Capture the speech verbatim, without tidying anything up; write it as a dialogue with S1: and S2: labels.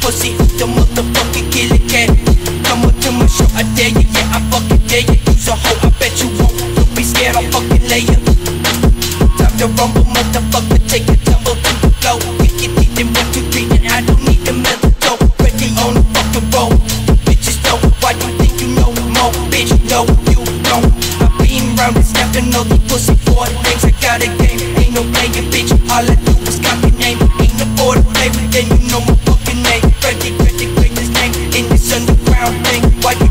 S1: pussy, the motherfucking killer cat. Come up to my show, I dare you, yeah, I fucking dare you. Use a hoe, I bet you won't. Don't be scared, I'll fucking lay ya. Time to rumble, motherfucker, take a tumble to the flow. Kick it deep in one, two, three, and I don't need the mellow dough. Ready on the fucking roll. Bitches know, why you think you know more? Bitch, no, you don't. I been round and snapping all these pussy boy things. I got a game, ain't no playing, bitch. All I do is cop your name. Ain't no boy to play with, then you know my fucking name. Ready, ready, greatest name in this underground thing. Why